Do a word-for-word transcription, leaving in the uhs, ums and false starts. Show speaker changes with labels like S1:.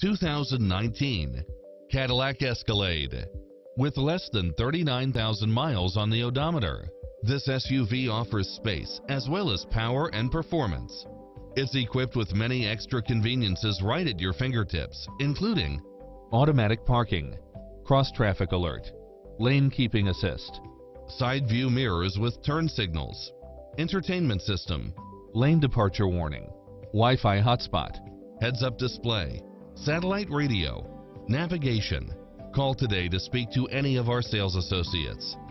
S1: two thousand nineteen Cadillac Escalade. With less than thirty-nine thousand miles on the odometer, this S U V offers space as well as power and performance. It's equipped with many extra conveniences right at your fingertips, including automatic parking, cross-traffic alert, lane keeping assist, side view mirrors with turn signals, entertainment system, lane departure warning, Wi-Fi hotspot, heads-up display, satellite radio, navigation. Call today to speak to any of our sales associates.